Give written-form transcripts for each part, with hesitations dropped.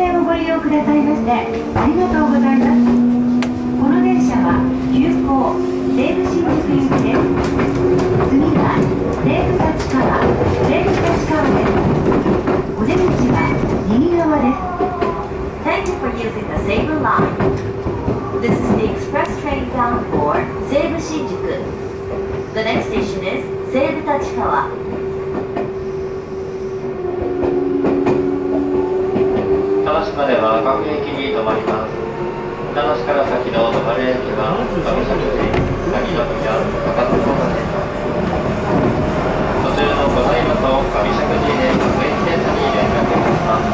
線をご利用くださいましてありがとうございます。この電車は急行西武新宿行きです。次は西武立川です。お出口は右側です。 Thank you for using the Seibu line. This is the express train bound for Seibu Shinjuku. The next station is Seibu Tachikawa. 田無までは各駅に停まります。田無から先の止まる駅は上崎寺、萩の宮、高田馬場線。途中の小平と上石寺で各駅停車に連絡いたします。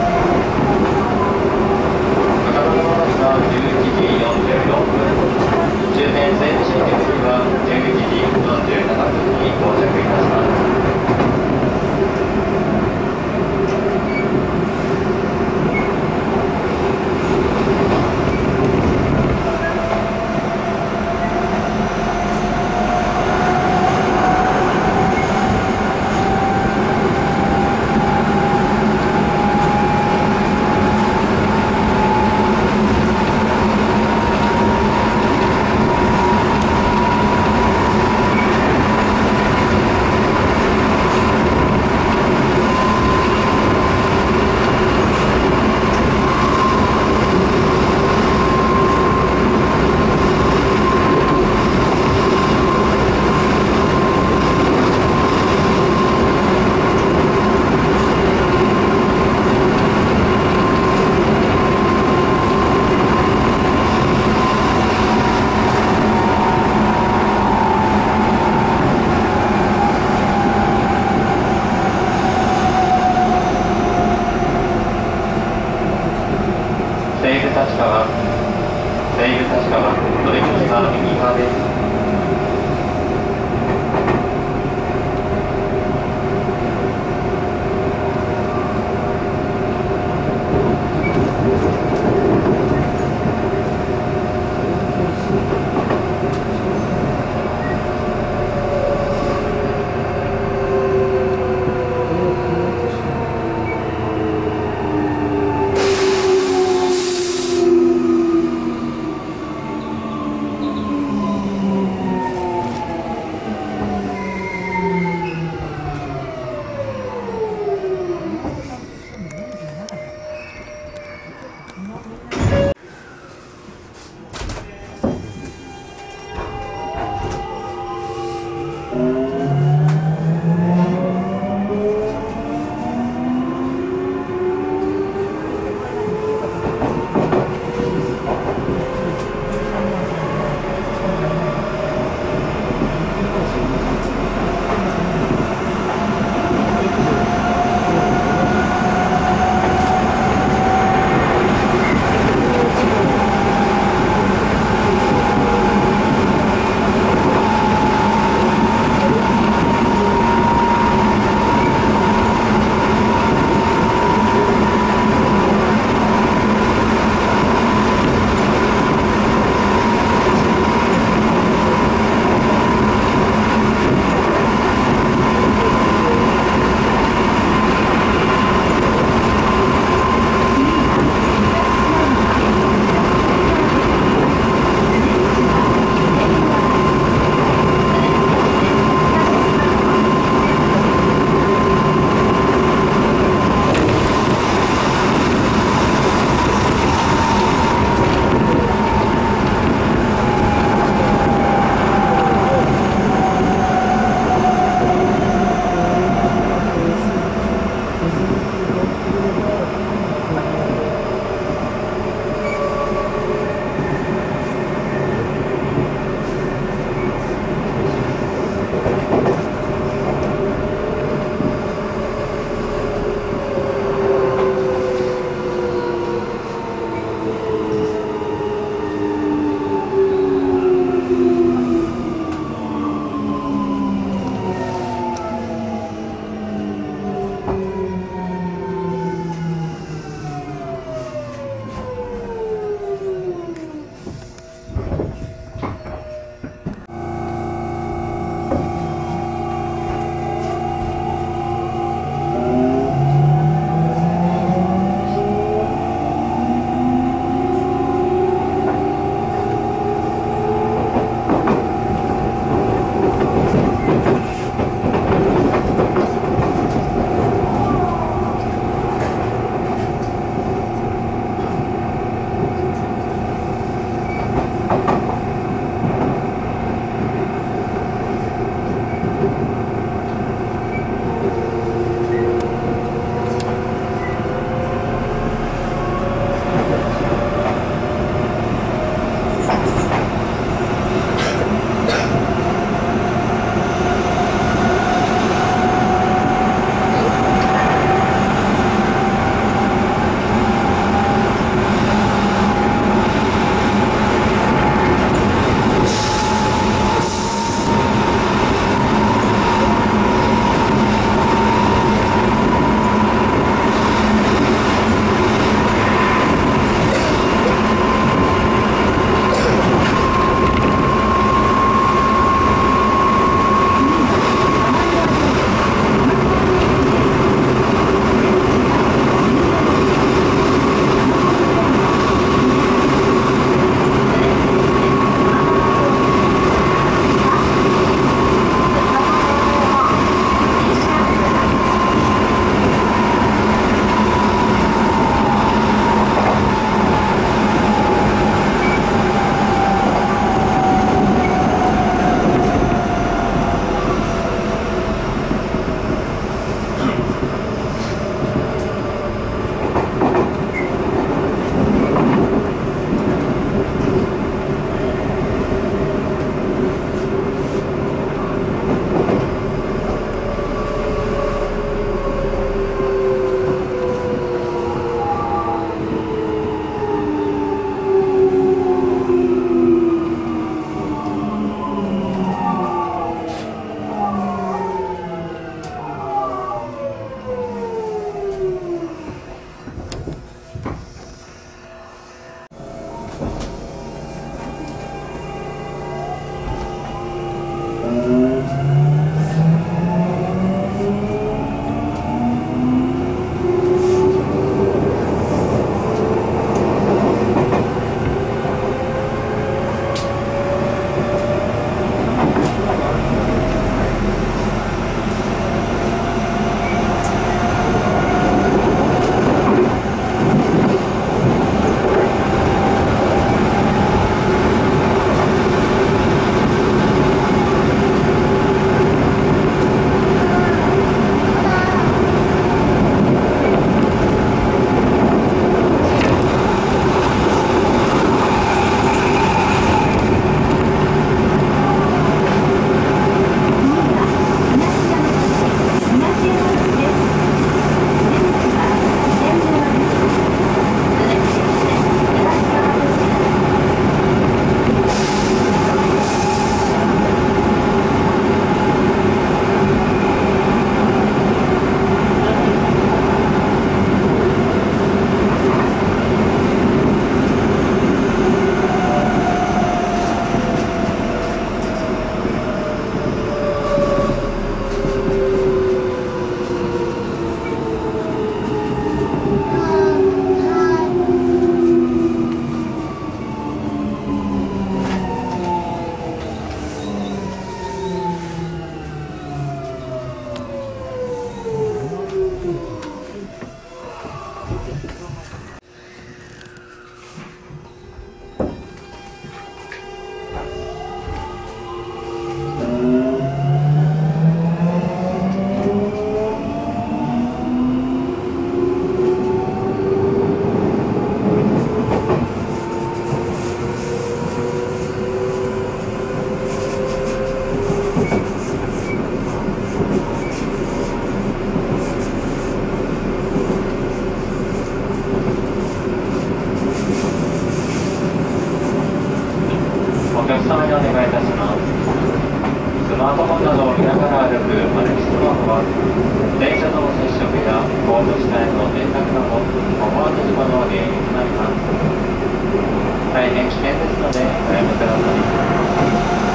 高田馬場は11時44分、終点西武新宿には11時47分に到着いたします。 お客様にお願いいたします。スマートフォンなどを見ながら歩く歩きスマホは電車との接触やホーム下への転落など思わぬ事故の原因となります。大変危険ですのでおやめください。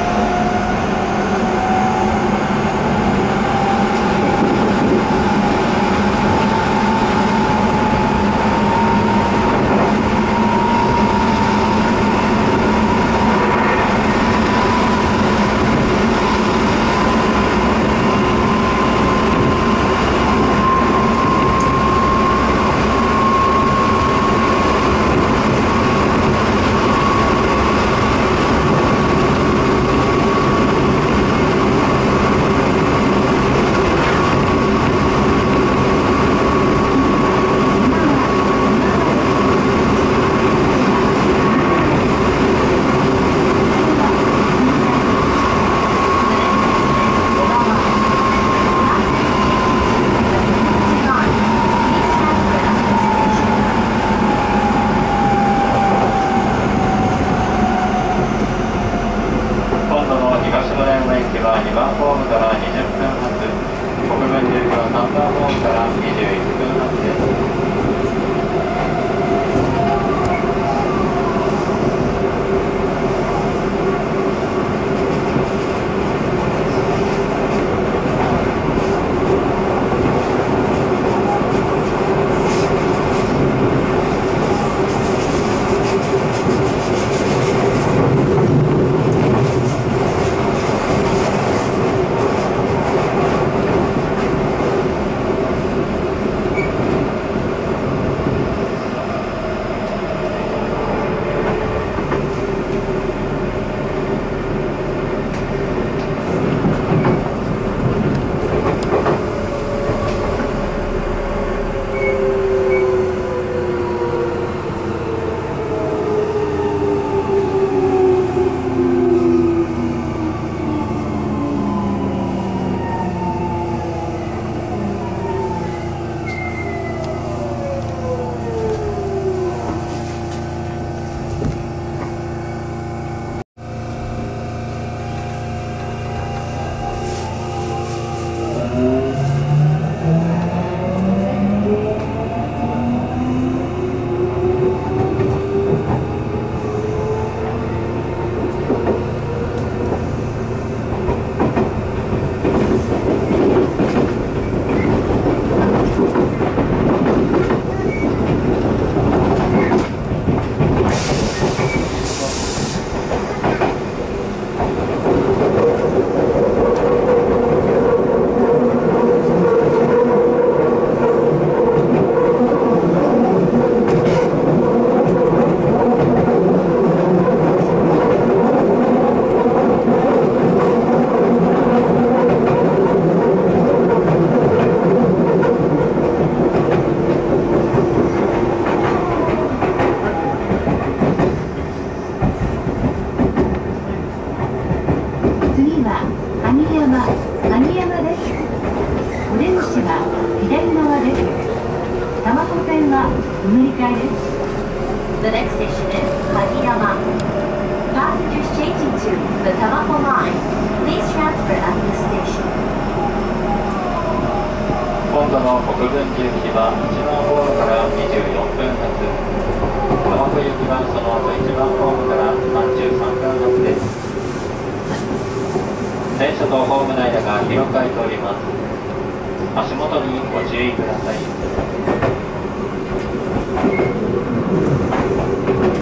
The next station is Hagiyama. Passengers changing to the Tamako line, please transfer at this station. 今度の国分寺行きは1番ホームから24分発。玉子行きはその後1番ホームから33分発です。電車とホームの間が広く空いております。足元にご注意ください。